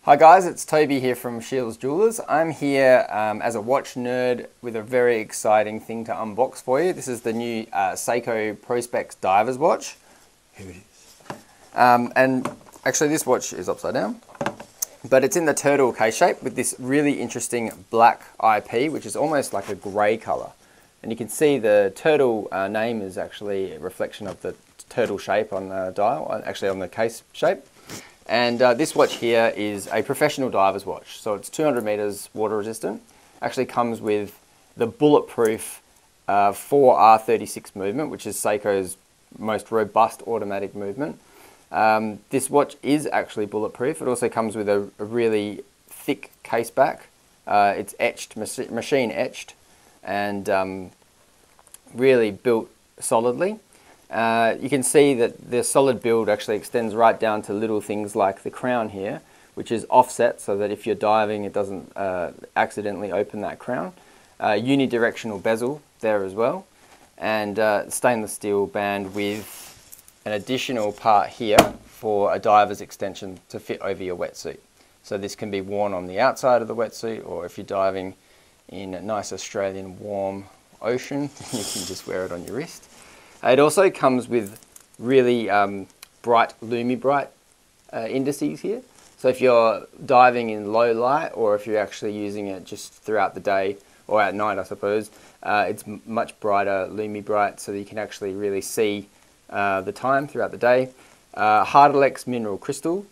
Hi guys, it's Toby here from Shiels Jewelers. I'm here as a watch nerd with a very exciting thing to unbox for you. This is the new Seiko Prospex Divers watch. Here it is. And actually this watch is upside down, but it's in the turtle case shape with this really interesting black IP, which is almost like a grey colour. And you can see the turtle name is actually a reflection of the turtle shape on the dial, actually on the case shape. And this watch here is a professional diver's watch. So it's 200 meters water resistant. Actually comes with the bulletproof 4R36 movement, which is Seiko's most robust automatic movement. This watch is actually bulletproof. It also comes with a really thick case back. It's etched, machine etched, and really built solidly. You can see that the solid build actually extends right down to little things like the crown here, which is offset so that if you're diving it doesn't accidentally open that crown. Unidirectional bezel there as well, and stainless steel band with an additional part here for a diver's extension to fit over your wetsuit. So this can be worn on the outside of the wetsuit, or if you're diving in a nice Australian warm ocean, you can just wear it on your wrist. It also comes with really bright, Lumi-Bright indices here. So if you're diving in low light, or if you're actually using it just throughout the day, or at night I suppose, it's much brighter, Lumi-Bright, so that you can actually really see the time throughout the day. Hardalex mineral crystal,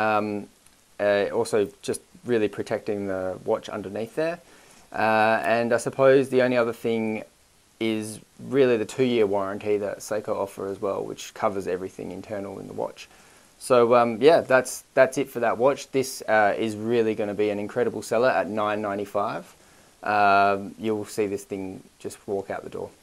also just really protecting the watch underneath there. And I suppose the only other thing is really the 2-year warranty that Seiko offer as well, which covers everything internal in the watch. So yeah, that's it for that watch. This is really going to be an incredible seller at $9.95. You'll see this thing just walk out the door.